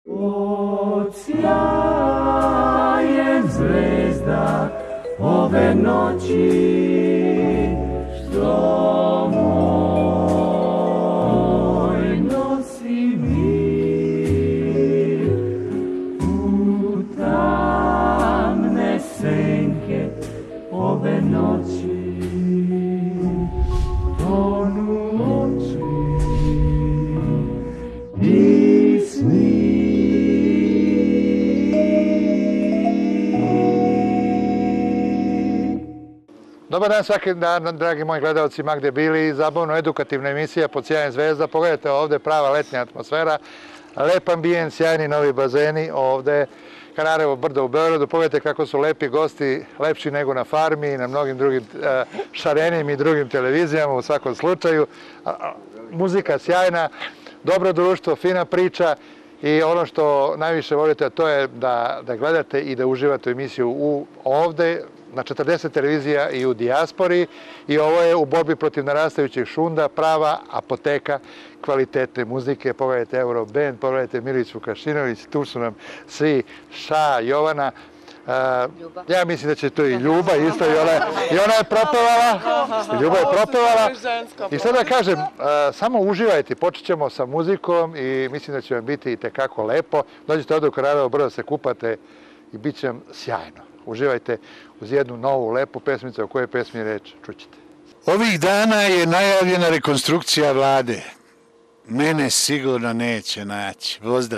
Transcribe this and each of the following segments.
Odsjaje zvezda ove noći, što moj nosi mir u tamne senke ove noći, tonu oči i sni. Dobar dan svaki dan, dragi moji gledalci, ma gde bili. Zabavno-edukativna emisija Pod sjajem zvezda. Pogledajte ovde, prava letnja atmosfera, lep ambijent, sjajni novi bazeni ovde, Kanarevo brdo u Beogradu. Pogledajte kako su lepi gosti, lepši nego na Farmi i na mnogim drugim šarenim i drugim televizijama u svakom slučaju. Muzika sjajna, dobro društvo, fina priča i ono što najviše volite, to je da gledate i da uživate u emisiju ovde, na 40 televizija i u dijaspori, i ovo je u borbi protiv narastajućih šunda prava apoteka kvalitetne muzike. Pogledajte Euroband, pogledajte Milicu Kašinović, tu su nam svi, Ša, Jovana. Ja mislim da će to i Ljuba isto, i ona je propevala. Ljuba je propevala. I sad da kažem, samo uživajte, počet ćemo sa muzikom i mislim da će vam biti i tekako lepo. Dođite ovdje u Karajevo brdo, se kupate i bit će vam sjajno. Uživajte uz jednu novu, lepu pesmicu. O kojoj pesmi je reč, čućete. Ovih dana je najavljena rekonstrukcija vlade. Mene sigurno neće naći. Pozdrav.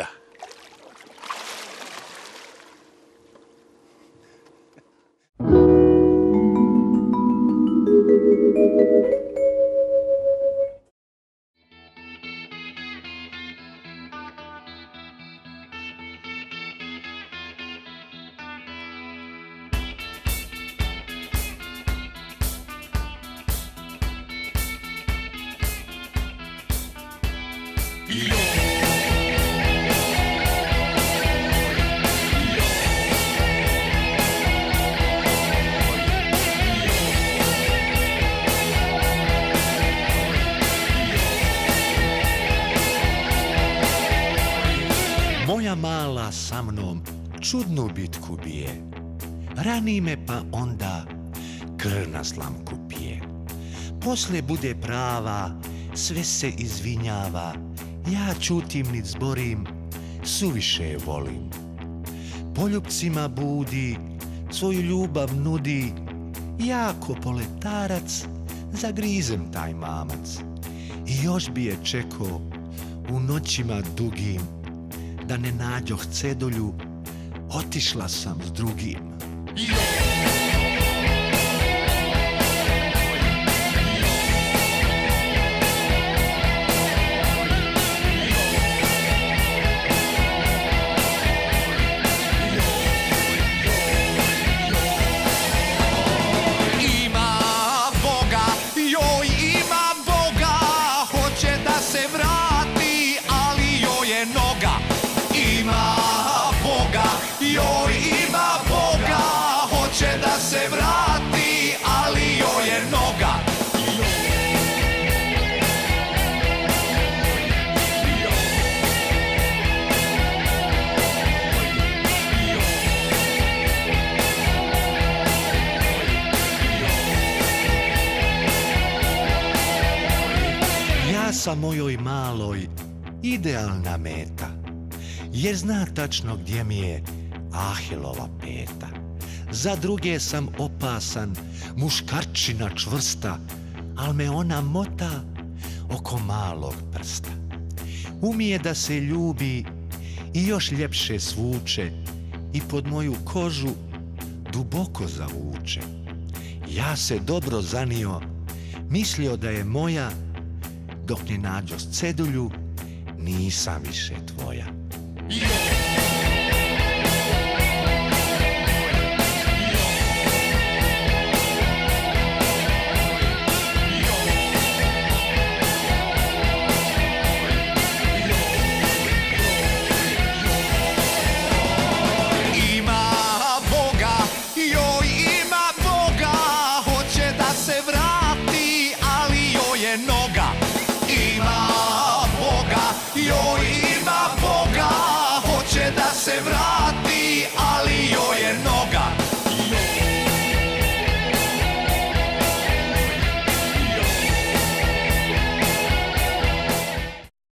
Moja mala sa mnom čudnu bitku bije, rani me pa onda krv na slamku pije. Posle bude prava, sve se izvinjava, ja ćutim nit zborim, suviše je volim. Poljupcima budi, svoju ljubav nudi, ja ko poletarac zagrizem taj mamac. I još bi je čekao u noćima dugim, da ne nađoh cedolju, otišla sam s drugim. Ima Boga, joj ima Boga, hoće da se vrati, ali joj je noga. Ima Boga, joj ima Boga, hoće da se vrati, ali joj je noga. Ja sam mojoj maloj idealna meta, jer zna tačno gdje mi je Ahilova peta. Za druge sam opasan, muškarčina čvrsta, al me ona mota oko malog prsta. Umije da se ljubi i još ljepše svuče i pod moju kožu duboko zavuče. Ja se dobro zanio, mislio da je moja, dok ne nađo cedulju, nisam više tvoja.